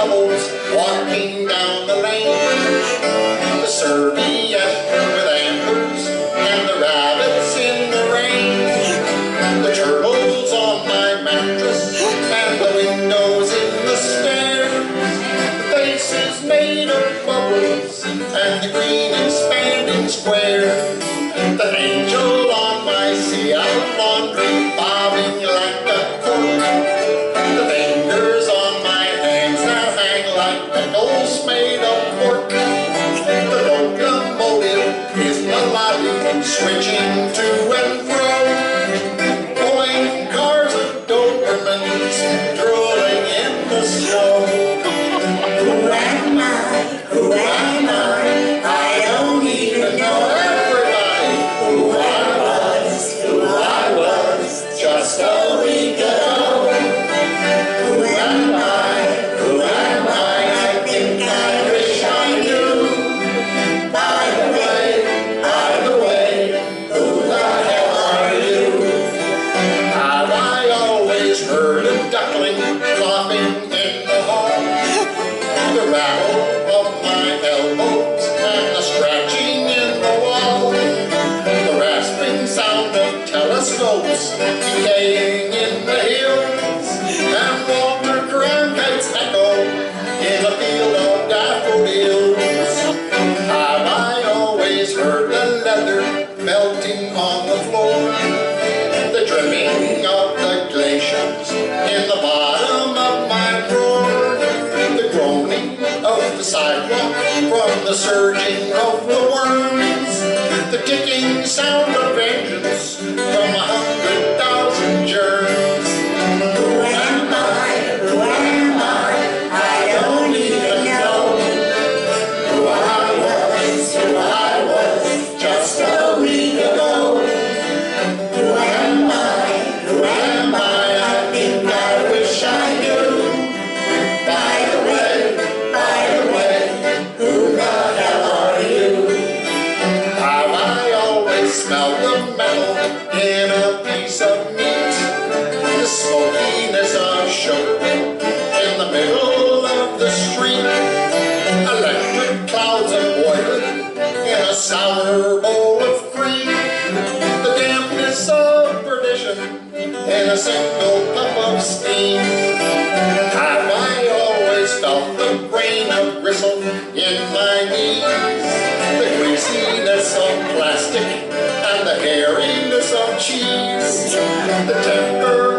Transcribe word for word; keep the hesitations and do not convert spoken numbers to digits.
shovels walking down the lane. The serviette with antlers and the rabbits in the rain. The turtles on my mattress and the windows in the stairs. The faces made of bubbles and the green expanding square. The angel on my sea-out laundry bobbing like a cork. The fingers on my hands that hang like pickles made of pork. The locomotive is melodic, switching to and fro, pulling cars of Dobermans drooling in the snow. Who am I? Who am I? I don't even know everybody. Who I was, who I was just a week ago. Who am I? Who am I? I think I wish I knew. By the way, by the way, who the hell are you? Have I always heard a duckling coughing in the hall? The rattle of my elbows and the scratching in the wall. The rasping sound of telescopes decaying in the hills. And Walter Cronkite's echo in a field of daffodils. Have I always heard the leather melting on the floor? The dripping of the glaciers in the bottom of my drawer. The groaning of the sidewalk from the surging of the worms. The ticking sound of vengeance from a hundred thousand germs. Who am I? Who am I? I don't even know. Who I was, who I was just a week ago. Who am I? Who am I? I think I wish I knew. By the way, by the way, who the hell are you? Have I always smelled the metal in a piece of meat? The smokiness of sugar in the middle of the street. Electric clouds of boiling in a sour bowl of cream. The dampness of perdition in a single puff of steam. Have I always felt the grain of gristle in my knees? The greasiness of plastic and the hairiness of cheese. The temper